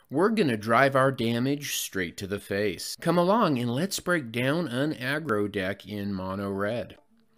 We're gonna drive our damage straight to the face. Come along and let's break down an aggro deck in mono red.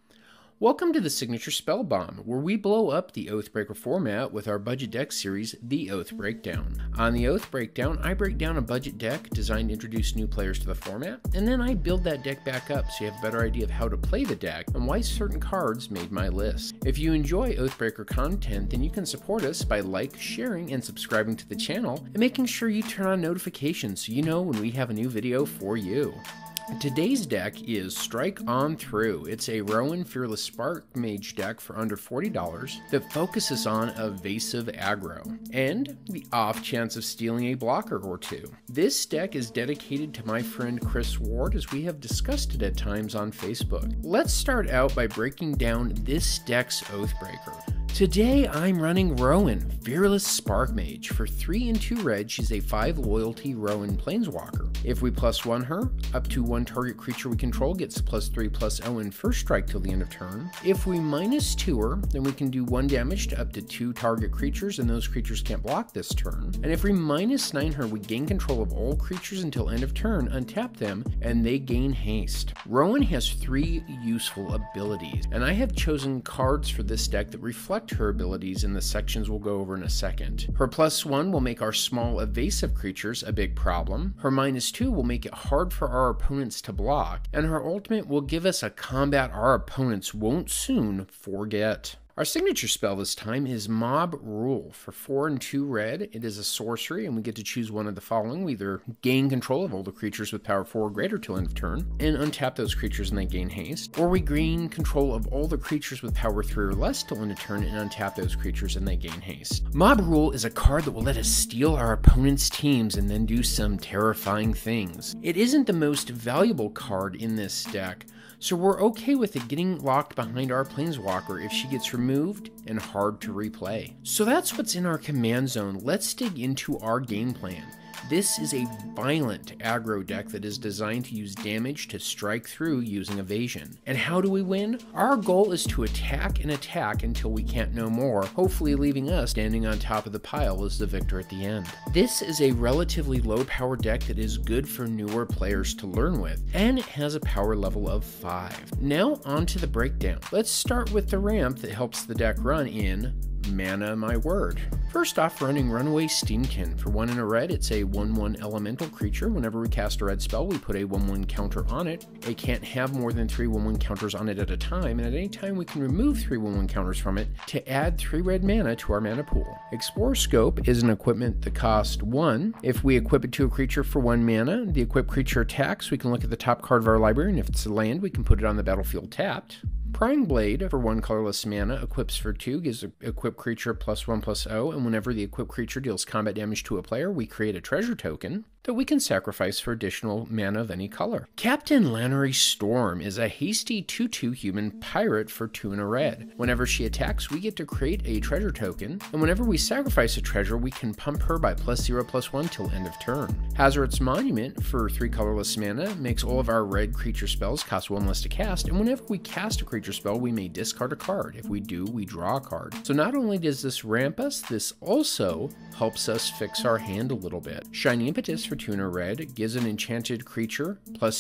Welcome to the Signature Spell Bomb, where we blow up the Oathbreaker format with our budget deck series, the Oathbreakdown. On the Oathbreakdown, I break down a budget deck designed to introduce new players to the format, and then I build that deck back up so you have a better idea of how to play the deck and why certain cards made my list. If you enjoy Oathbreaker content, then you can support us by sharing, and subscribing to the channel, and making sure you turn on notifications so you know when we have a new video for you. Today's deck is Strike On Through. It's a Rowan Fearless Sparkmage deck for under $40 that focuses on evasive aggro and the off chance of stealing a blocker or two. This deck is dedicated to my friend Chris Ward, as we have discussed it at times on Facebook. Let's start out by breaking down this deck's Oathbreaker. Today I'm running Rowan, Fearless Sparkmage. For 3 and 2 red, she's a 5 loyalty Rowan Planeswalker. If we +1 her, up to 1 target creature we control gets +3/+0 in first strike till the end of turn. If we -2 her, then we can do 1 damage to up to 2 target creatures, and those creatures can't block this turn. And if we -9 her, we gain control of all creatures until end of turn, untap them, and they gain haste. Rowan has 3 useful abilities, and I have chosen cards for this deck that reflect her abilities in the sections we'll go over in a second. Her +1 will make our small evasive creatures a big problem, her -2 will make it hard for our opponents to block, and her ultimate will give us a combat our opponents won't soon forget. Our signature spell this time is Mob Rule. For 4 and 2 red, it is a sorcery, and we get to choose one of the following. We either gain control of all the creatures with power 4 or greater till end of turn, and untap those creatures and they gain haste, or we gain control of all the creatures with power 3 or less till end of turn and untap those creatures and they gain haste. Mob Rule is a card that will let us steal our opponent's teams and then do some terrifying things. It isn't the most valuable card in this deck, so we're okay with it getting locked behind our Planeswalker if she gets removed and hard to replay. So that's what's in our command zone. Let's dig into our game plan. This is a violent aggro deck that is designed to use damage to strike through using evasion. And how do we win? Our goal is to attack and attack until we can't no more, hopefully leaving us standing on top of the pile as the victor at the end. This is a relatively low power deck that is good for newer players to learn with, and it has a power level of 5. Now on to the breakdown. Let's start with the ramp that helps the deck run in Mana My Word. First off, running Runaway Steamkin. For 1 and a red, it's a 1/1 elemental creature. Whenever we cast a red spell, we put a 1/1 counter on it. It can't have more than 3 1/1 counters on it at a time, and at any time we can remove 3 1/1 counters from it to add 3 red mana to our mana pool. Explore Scope is an equipment that costs 1. If we equip it to a creature for 1 mana, the equipped creature attacks. We can look at the top card of our library, and if it's a land, we can put it on the battlefield tapped. Prying Blade, for 1 colorless mana, equips for 2, gives an equipped creature +1/+0, and whenever the equipped creature deals combat damage to a player, we create a treasure token that we can sacrifice for additional mana of any color. Captain Lannery Storm is a hasty 2/2 human pirate for 2 and a red. Whenever she attacks, we get to create a treasure token, and whenever we sacrifice a treasure, we can pump her by +0/+1 till end of turn. Hazard's Monument, for 3 colorless mana, makes all of our red creature spells cost 1 less to cast, and whenever we cast a creature spell, we may discard a card. If we do, we draw a card. So not only does this ramp us, this also helps us fix our hand a little bit. Shiny Impetus, for 2 and a red, gives an enchanted creature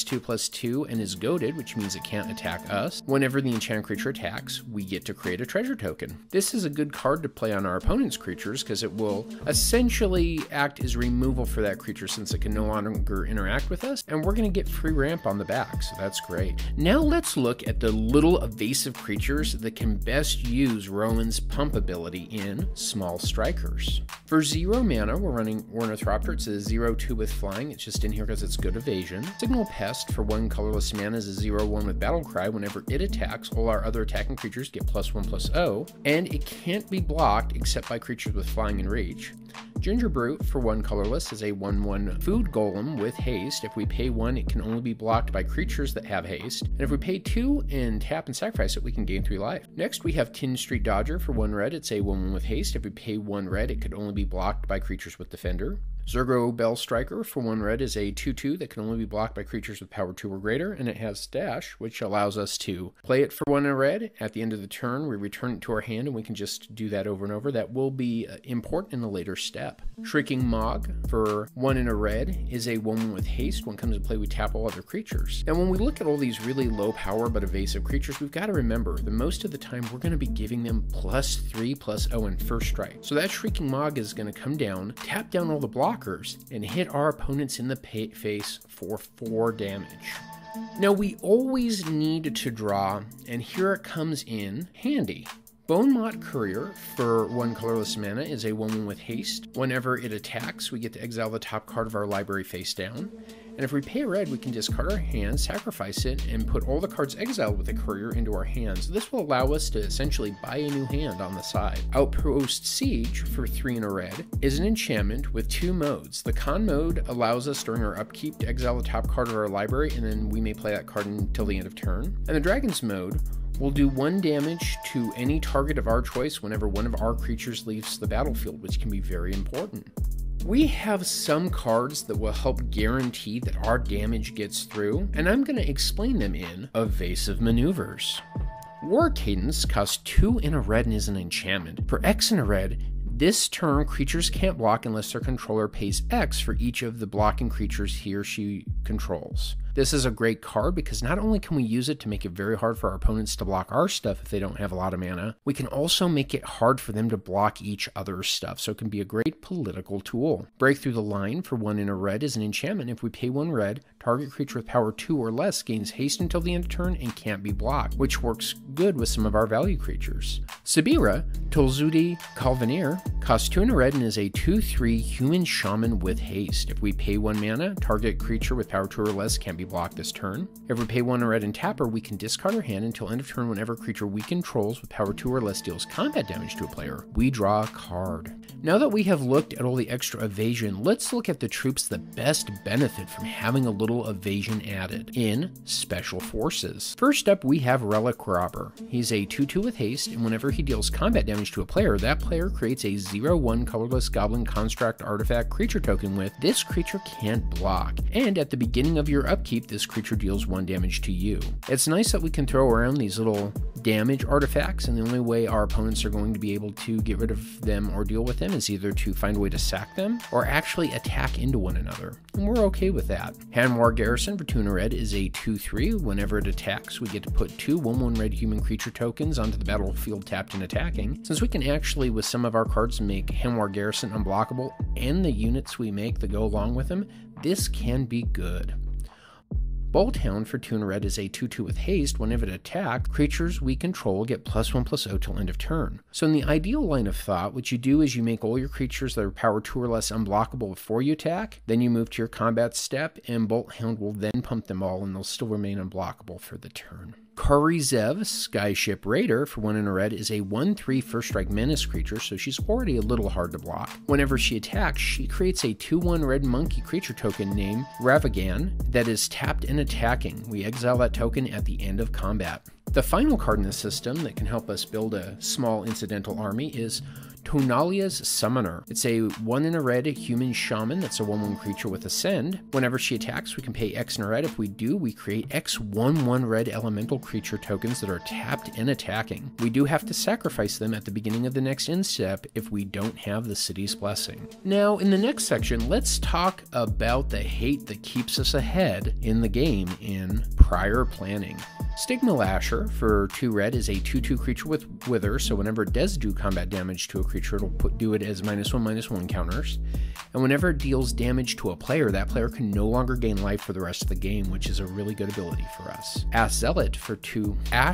+2/+2 and is goaded, which means it can't attack us. Whenever the enchanted creature attacks, we get to create a treasure token. This is a good card to play on our opponent's creatures because it will essentially act as removal for that creature since it can no longer interact with us, and we're going to get free ramp on the back, so that's great. Now let's look at the little evasive creatures that can best use Rowan's pump ability in Small Strikers. For 0 mana, we're running Ornithopter. It's a 0/2 with flying. It's just in here because it's good evasion. Signal Pest, for 1 colorless mana, is a 0/1 with Battlecry. Whenever it attacks, all our other attacking creatures get +1/+0, and it can't be blocked except by creatures with flying and reach. Ginger Brute, for 1 colorless, is a 1/1 food golem with haste. If we pay 1, it can only be blocked by creatures that have haste. And if we pay 2 and tap and sacrifice it, we can gain 3 life. Next, we have Tin Street Dodger. For 1 red, it's a 1/1 with haste. If we pay 1 red, it could only be blocked by creatures with Defender. Zergo Bell Striker for 1 red is a 2/2 that can only be blocked by creatures with power 2 or greater, and it has dash, which allows us to play it for 1 red. At the end of the turn, we return it to our hand, and we can just do that over and over. That will be important in a later step. Shrieking Mog for 1 red is a 1/1 with haste. When it comes to play, we tap all other creatures. And when we look at all these really low power but evasive creatures, we've got to remember that most of the time we're going to be giving them +3/+0 in first strike. So that Shrieking Mog is going to come down, tap down all the blockers, and hit our opponents in the face for 4 damage. Now we always need to draw, and here it comes in handy. Bonemot Courier for 1 colorless mana is a 1/1 with haste. Whenever it attacks, we get to exile the top card of our library face down. And if we pay red, we can discard our hand, sacrifice it, and put all the cards exiled with the Courier into our hands. This will allow us to essentially buy a new hand on the side. Outpost Siege for 3 red is an enchantment with 2 modes. The con mode allows us during our upkeep to exile the top card of our library, and then we may play that card until the end of turn. And the Dragon's mode will do 1 damage to any target of our choice whenever one of our creatures leaves the battlefield, which can be very important. We have some cards that will help guarantee that our damage gets through, and I'm going to explain them in Evasive Maneuvers. War Cadence costs 2 red and is an enchantment. For X red, this turn, creatures can't block unless their controller pays X for each of the blocking creatures he or she controls. This is a great card because not only can we use it to make it very hard for our opponents to block our stuff if they don't have a lot of mana, we can also make it hard for them to block each other's stuff, so it can be a great political tool. Break Through the Line for 1 red is an enchantment. If we pay 1 red, target creature with power 2 or less gains haste until the end of turn and can't be blocked, which works good with some of our value creatures. Sabira, Tolzudi Calvanir, costs 2 red and is a 2/3 human shaman with haste. If we pay 1 mana, target creature with power 2 or less can't be blocked this turn. If we pay 1 red and tap her, we can discard our hand until end of turn. Whenever a creature we controls with power 2 or less deals combat damage to a player, we draw a card. Now that we have looked at all the extra evasion, let's look at the troops that best benefit from having a little evasion added in Special Forces. First up, we have Relic Robber. He's a 2/2 with haste, and whenever he deals combat damage to a player, that player creates a 0/1 colorless goblin construct artifact creature token with this creature can't block. And at the beginning of your upkeep, this creature deals 1 damage to you. It's nice that we can throw around these little damage artifacts, and the only way our opponents are going to be able to get rid of them or deal with them is either to find a way to sack them or actually attack into one another, and we're okay with that. Hanwar Garrison for 2 red is a 2/3. Whenever it attacks, we get to put 2 1/1 red human creature tokens onto the battlefield tapped and attacking. Since we can actually, with some of our cards, make Hanwar Garrison unblockable and the units we make that go along with them, this can be good. Bolthound for 2 red is a 2/2 with haste. Whenever it attacks, creatures we control get +1/+0 till end of turn. So in the ideal line of thought, what you do is you make all your creatures that are power 2 or less unblockable before you attack, then you move to your combat step, and Bolthound will then pump them all, and they'll still remain unblockable for the turn. Kari Zev, Skyship Raider for 1 red is a 1/3 first strike menace creature, so she's already a little hard to block. Whenever she attacks, she creates a 2/1 red monkey creature token named Ravagan that is tapped and attacking. We exile that token at the end of combat. The final card in the system that can help us build a small incidental army is Tonalia's Summoner. It's a 1 red human shaman that's a 1/1 creature with Ascend. Whenever she attacks, we can pay X red. If we do, we create X 1/1 red elemental creature tokens that are tapped and attacking. We do have to sacrifice them at the beginning of the next end step if we don't have the City's Blessing. Now, in the next section, let's talk about the hate that keeps us ahead in the game in prior planning. Stigma Lasher for 2 red is a 2/2 creature with Wither, so whenever it does do combat damage to a creature, it'll do it as -1/-1 counters. And whenever it deals damage to a player, that player can no longer gain life for the rest of the game, which is a really good ability for us. Ash Zealot for 2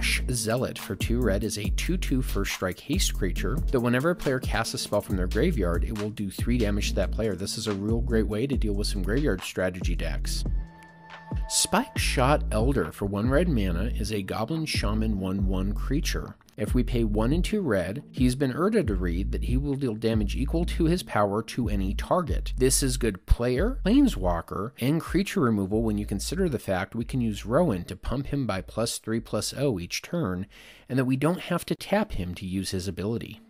red is a 2/2 first strike haste creature that whenever a player casts a spell from their graveyard, it will do 3 damage to that player. This is a real great way to deal with some graveyard strategy decks. Spike Shot Elder for 1 red mana is a Goblin Shaman 1/1 creature. If we pay 1 and 2 red, he's been urged to read that he will deal damage equal to his power to any target. This is good player, planeswalker, and creature removal when you consider the fact we can use Rowan to pump him by +3/+0 each turn, and that we don't have to tap him to use his ability.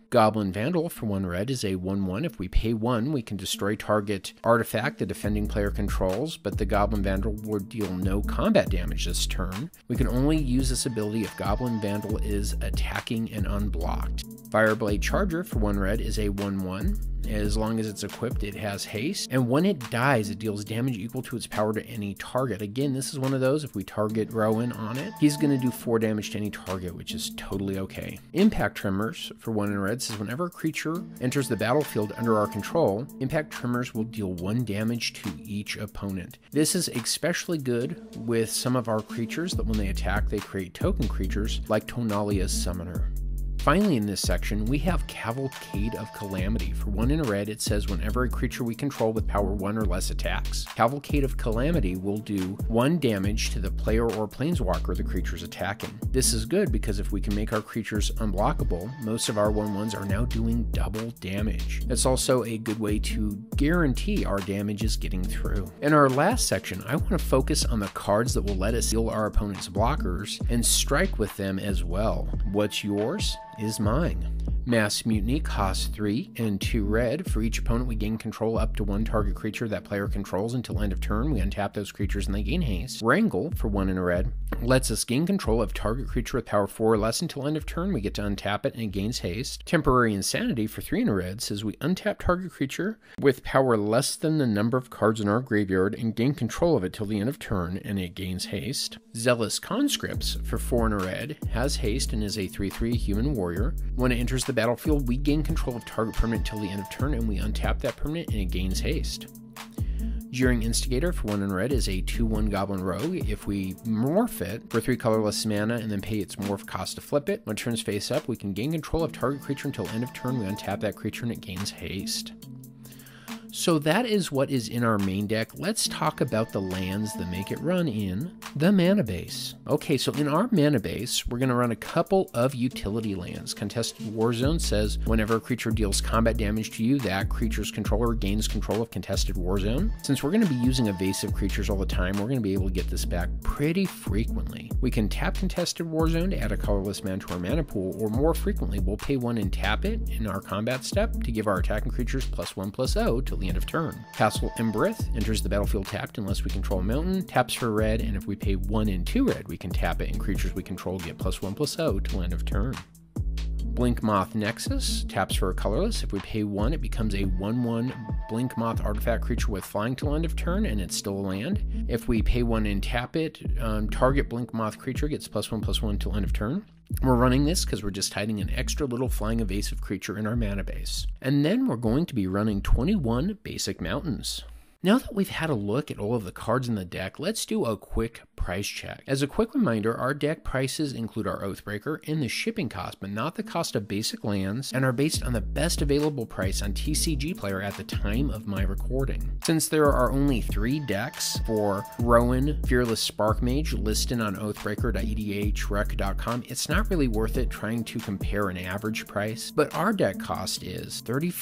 Goblin Vandal for 1 red is a 1/1. If we pay 1, we can destroy target artifact the defending player controls, but the Goblin Vandal will deal no combat damage this turn. We can only use this ability if Goblin Vandal is attacking and unblocked. Fireblade Charger for 1 red is a 1/1. As long as it's equipped, it has haste, and when it dies, it deals damage equal to its power to any target. Again, this is one of those, if we target Rowan on it, he's going to do 4 damage to any target, which is totally okay. Impact Tremors for 1 in red says whenever a creature enters the battlefield under our control, Impact Tremors will deal 1 damage to each opponent. This is especially good with some of our creatures that when they attack, they create token creatures like Tonalia's Summoner. Finally, in this section, we have Cavalcade of Calamity. For 1 in a red, it says whenever a creature we control with power 1 or less attacks, Cavalcade of Calamity will do 1 damage to the player or planeswalker the creature's attacking. This is good because if we can make our creatures unblockable, most of our 1/1s are now doing double damage. It's also a good way to guarantee our damage is getting through. In our last section, I want to focus on the cards that will let us heal our opponent's blockers and strike with them as well. What's yours is mine. Mass Mutiny costs 3 and 2 red. For each opponent, we gain control up to 1 target creature that player controls until end of turn. We untap those creatures and they gain haste. Wrangle for 1 in a red lets us gain control of target creature with power 4 or less until end of turn. We get to untap it and it gains haste. Temporary Insanity for 3 in a red says we untap target creature with power less than the number of cards in our graveyard and gain control of it till the end of turn and it gains haste. Zealous Conscripts for 4 in a red has haste and is a 3/3 human warrior. When it enters the battlefield, we gain control of target permanent till the end of turn and we untap that permanent and it gains haste. Jeering Instigator for 1 in red is a 2/1 Goblin Rogue. If we morph it for 3 colorless mana and then pay its morph cost to flip it, when it turns face up, we can gain control of target creature until end of turn. We untap that creature and it gains haste. So that is what is in our main deck. Let's talk about the lands that make it run in the mana base. Okay, so in our mana base, we're going to run a couple of utility lands. Contested Warzone says whenever a creature deals combat damage to you, that creature's controller gains control of Contested Warzone. Since we're going to be using evasive creatures all the time, we're going to be able to get this back pretty frequently. We can tap Contested Warzone to add a colorless mana to our mana pool, or more frequently, we'll pay 1 and tap it in our combat step to give our attacking creatures +1/+0 till the end of turn. Castle Embereth enters the battlefield tapped unless we control a mountain, taps for red, and if we pay 1 and 2 red, we can tap it and creatures we control get +1/+0 till end of turn. Blinkmoth Nexus taps for a colorless. If we pay 1, it becomes a 1/1 Blinkmoth artifact creature with flying till end of turn, and it's still a land. If we pay 1 and tap it, target Blinkmoth creature gets +1/+1 till end of turn. We're running this because we're just hiding an extra little flying evasive creature in our mana base. And then we're going to be running 21 basic mountains. Now that we've had a look at all of the cards in the deck, let's do a quick price check. As a quick reminder, our deck prices include our Oathbreaker and the shipping cost, but not the cost of basic lands, and are based on the best available price on TCG Player at the time of my recording. Since there are only 3 decks for Rowan, Fearless Sparkmage listed on oathbreaker.edhrec.com, it's not really worth it trying to compare an average price, but our deck cost is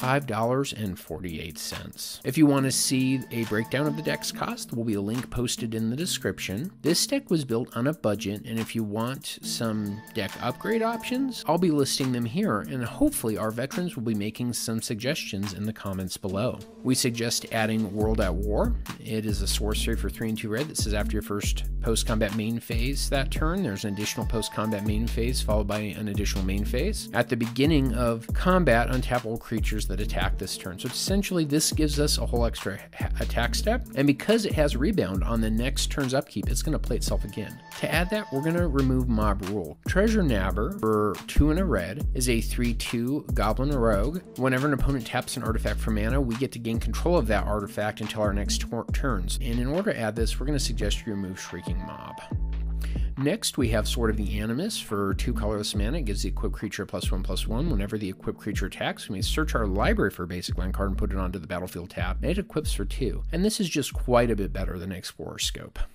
$35.48. If you want to see a breakdown of the deck's cost, there will be a link posted in the description. This deck was built on a budget, and if you want some deck upgrade options, I'll be listing them here, and hopefully our veterans will be making some suggestions in the comments below. We suggest adding World at War. It is a sorcery for 3 and 2 red that says after your first post-combat main phase that turn, there's an additional post-combat main phase followed by an additional main phase. At the beginning of combat, untap all creatures that attack this turn. So essentially this gives us a whole extra attack step, and because it has rebound on the next turn's upkeep, it's going to play itself again. To add that, we're going to remove Mob Rule. Treasure Nabber for 2 and a red is a 3/2 Goblin Rogue. Whenever an opponent taps an artifact for mana, we get to gain control of that artifact until our next turns. And in order to add this, we're going to suggest you remove Shrieking Mob. Next, we have Sword of the Animus for 2 colorless mana. It gives the equipped creature +1/+1. Whenever the equipped creature attacks, we may search our library for a basic land card and put it onto the battlefield tab. And it equips for 2. And this is just quite a bit better than Explorer Scope.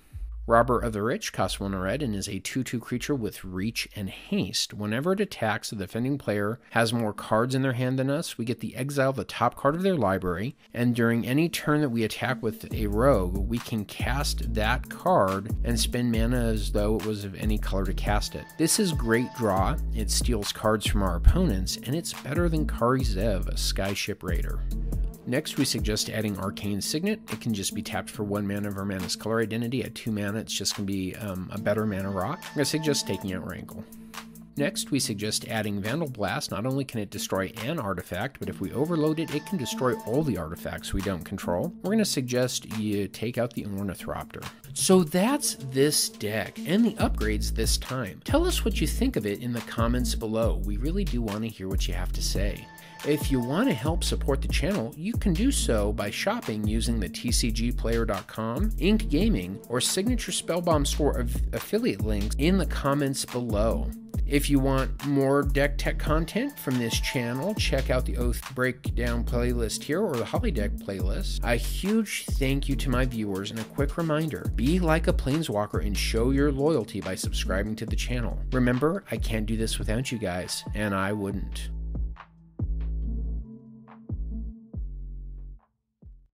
Robber of the Rich costs 1 red and is a 2/2 creature with reach and haste. Whenever it attacks, the defending player has more cards in their hand than us. We get to exile the top card of their library, and during any turn that we attack with a rogue, we can cast that card and spend mana as though it was of any color to cast it. This is great draw, it steals cards from our opponents, and it's better than Kari Zev, a Skyship Raider. Next, we suggest adding Arcane Signet. It can just be tapped for 1 mana of our mana's color identity. At 2 mana, it's just going to be a better mana rock. I'm going to suggest taking out Wrangle. Next, we suggest adding Vandal Blast. Not only can it destroy an artifact, but if we overload it, it can destroy all the artifacts we don't control. We're going to suggest you take out the Ornithopter. So that's this deck, and the upgrades this time. Tell us what you think of it in the comments below. We really do want to hear what you have to say. If you want to help support the channel, you can do so by shopping using the tcgplayer.com, Ink Gaming, or Signature Spellbomb store affiliate links in the comments below. If you want more deck tech content from this channel, check out the Oathbreakdown playlist here or the Holly Deck playlist. A huge thank you to my viewers and a quick reminder, be like a Planeswalker and show your loyalty by subscribing to the channel. Remember, I can't do this without you guys, and I wouldn't.